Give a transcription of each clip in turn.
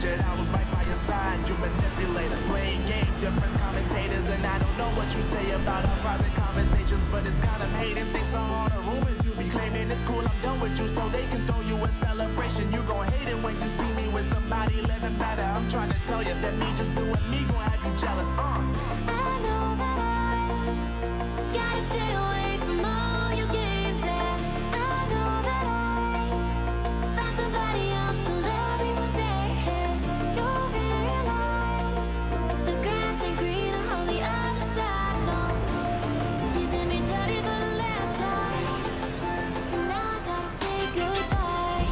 100, I was right by your side. You manipulator, playing games, your friends commentators, and I don't know what you say about our private conversations, but it's got them hating. Thanks to all the rumors you be claiming. It's cool, I'm done with you, so they can throw you a celebration. You gon' hate it when you see me with somebody living better. I'm trying to tell you that me just doing me gon' have you jealous. I know that I gotta stay away from all your games. Yeah, I know that I found somebody else to love me one day. You'll realize the grass ain't greener on the other side. No, you did me dirty for the last time, so now I gotta say goodbye.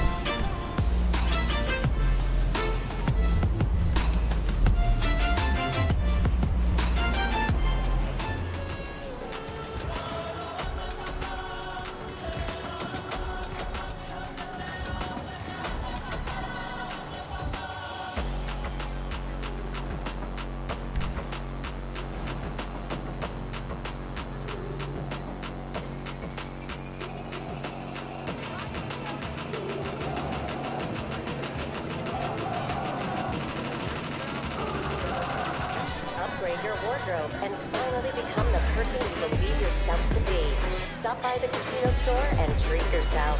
Upgrade your wardrobe and finally become the person you believe yourself to be. Stop by the casino store and treat yourself.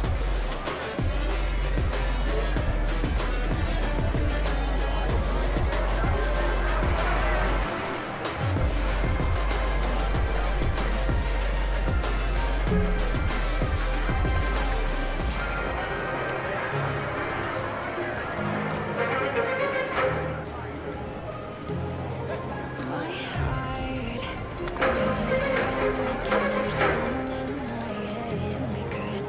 My heart rages on like an ocean in my head, because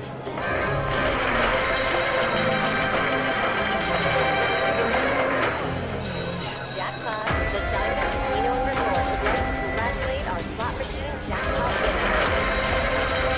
Jackpot, the Diamond Casino and Resort would like to congratulate our slot machine jackpot winner.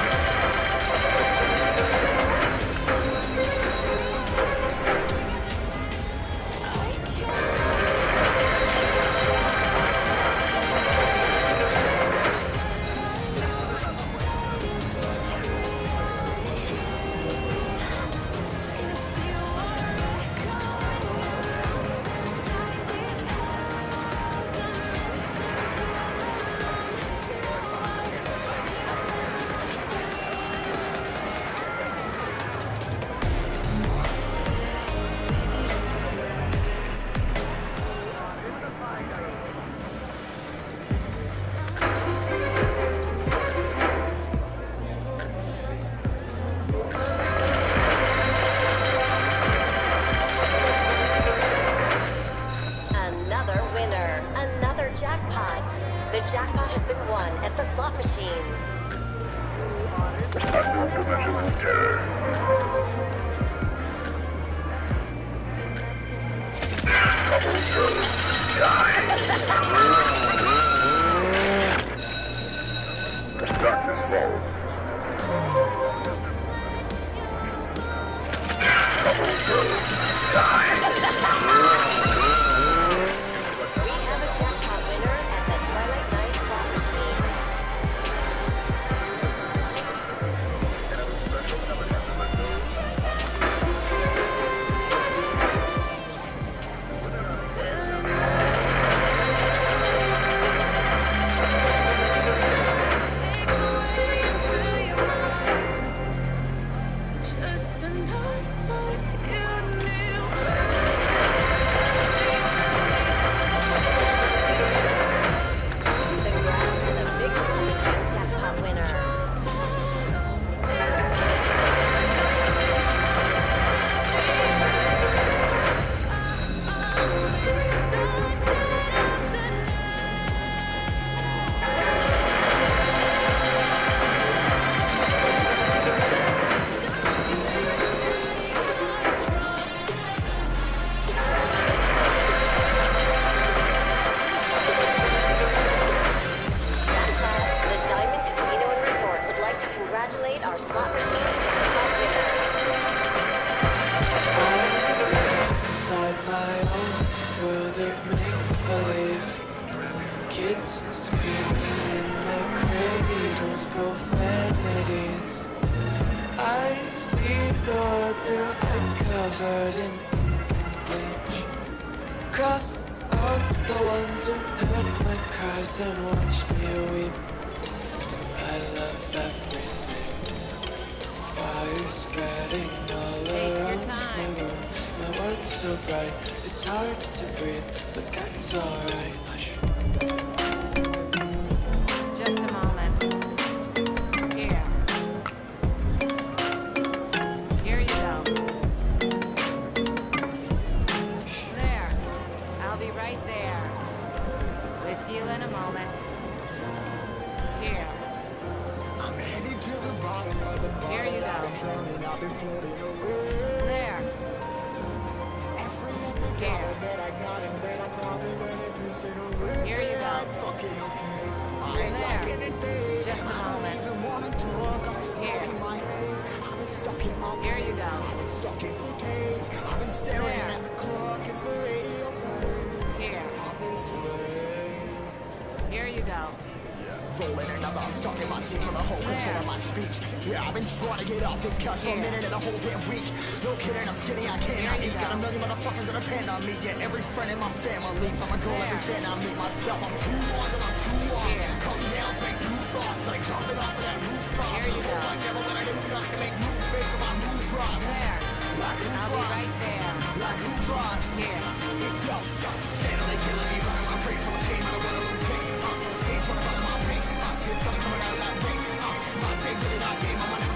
Another winner, another jackpot. The jackpot has been won at the slot machines. Undimensional terror. Double throws. Die. The darkness falls. Double throws. Die. We have a jackpot winner at the Twilight Night slot machines. just to know what you knew. Congrats to the Big Blue Shift jackpot winner. Congratulate our slot machine jackpot winner. Inside my own world of make-believe, kids screaming in their cradles, profanities. I see the world through eyes covered in ink and bleed. Cross out the ones who heard my cries and watched me weep. I love everything. Fire spreading all around my room. My world's so bright, it's hard to breathe, but that's alright. Hush. Just a moment. Here. Here you go. There. I'll be right there. With you in a moment. Here. I'm headed to the bottom of the bottle. Here you go. I've been floating away. There. Every other dollar that I got and then I probably went and pissed it away. Here you go. I'm fucking okay. I ain't liking it, babe. Just a moment. I don't even want to talk. I'm stuck Here. in my haze. I've been stuck in my Here you ways. go. I've been stuck in for days. I've been staring There. at the clock as the radio plays. Here. I've been slave. Here you go. Rolling another, I'm stuck in my seat for the whole control of my speech. Yeah, I've been trying to get off this couch for a Here. minute and a whole damn week. No kidding, I'm skinny, I cannot Here you eat. Got a million motherfuckers that depend on me. Yeah, every friend in my family. From a girl, every fan I meet myself. I'm too on till I'm too off. Here. Come down, make new thoughts, like jumping off of that rooftop. Here you go. I never when I do nothing, make moves based on my mood drops. There. Like who I'll be drops? right there. Like who drops? Here. It's yo, steadily killing me, running my brain full of shame. I don't wanna lose it. From the stage, trying to run my pain. I see something coming out of that rain. My day, really not day, my mind